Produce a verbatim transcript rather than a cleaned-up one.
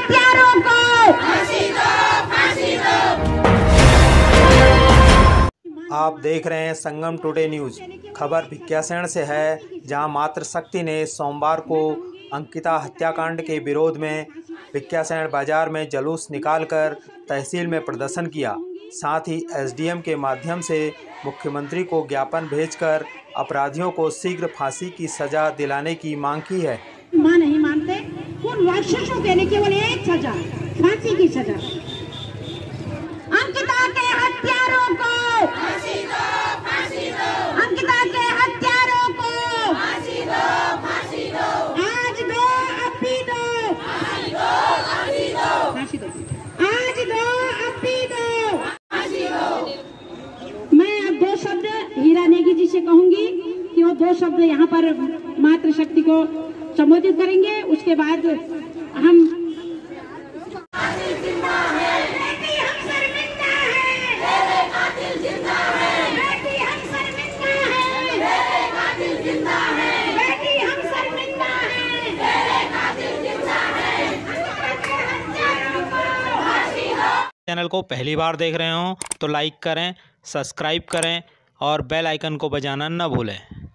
हत्यारों को फांसी दो, फांसी दो। आप देख रहे हैं संगम टुडे न्यूज। खबर भिक्यासैंण से है, जहां मातृशक्ति ने सोमवार को अंकिता हत्याकांड के विरोध में भिक्यासैंण बाजार में जुलूस निकालकर तहसील में प्रदर्शन किया। साथ ही एसडीएम के माध्यम से मुख्यमंत्री को ज्ञापन भेजकर अपराधियों को शीघ्र फांसी की सजा दिलाने की मांग की है। मां नहीं मानते, उन राक्षसों के लिए केवल एक सजा, फांसी की सजा। अंकिता के हत्यारों को फांसी दो, फांसी दो। अंकिता के हत्यारों को फांसी दो, फांसी दो। आज दो, अब भी दो, फांसी दो, फांसी दो, फांसी दो। आज दो, अब भी दो, फांसी दो। मैं अब दो शब्द हीरा नेगी जी से कहूंगी कि वो दो शब्द यहाँ पर मातृशक्ति को संबोधित करेंगे। उसके बाद हम चैनल को पहली बार देख रहे हो तो लाइक करें, सब्सक्राइब करें और बेल आइकन को बजाना न भूलें।